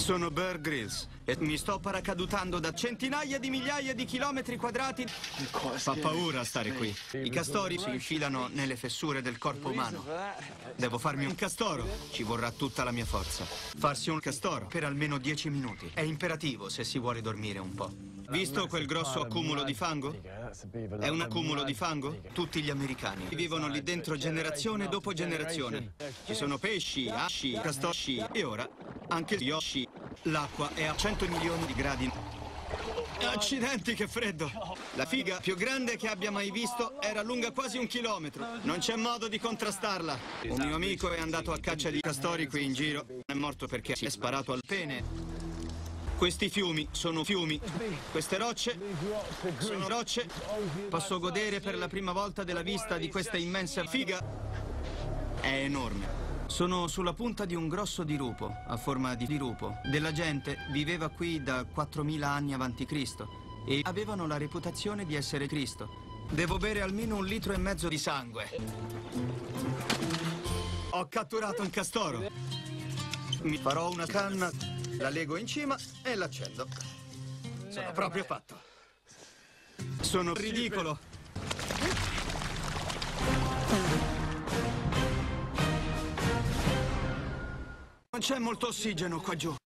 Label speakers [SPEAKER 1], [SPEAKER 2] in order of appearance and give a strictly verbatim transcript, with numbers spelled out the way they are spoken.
[SPEAKER 1] Sono Bear Grylls e mi sto paracadutando da centinaia di migliaia di chilometri quadrati. Fa paura stare qui. I castori si infilano nelle fessure del corpo umano. Devo farmi un castoro. Ci vorrà tutta la mia forza. Farsi un castoro per almeno dieci minuti. È imperativo se si vuole dormire un po'. Visto quel grosso accumulo di fango? È un accumulo di fango? Tutti gli americani vivono lì dentro generazione dopo generazione. Ci sono pesci, asci, castori e ora anche yoshi. L'acqua è a cento milioni di gradi. Accidenti, che freddo! La figa più grande che abbia mai visto era lunga quasi un chilometro. Non c'è modo di contrastarla. Un mio amico è andato a caccia di castori qui in giro. È morto perché si è sparato al pene. Questi fiumi sono fiumi. Queste rocce sono rocce. Posso godere per la prima volta della vista di questa immensa figa. È enorme. Sono sulla punta di un grosso dirupo, a forma di dirupo. Della gente viveva qui da quattromila anni avanti Cristo e avevano la reputazione di essere Cristo. Devo bere almeno un litro e mezzo di sangue. Ho catturato un castoro. Mi farò una canna, la lego in cima e l'accendo. Sono proprio fatto. Sono ridicolo. Non c'è molto ossigeno qua giù.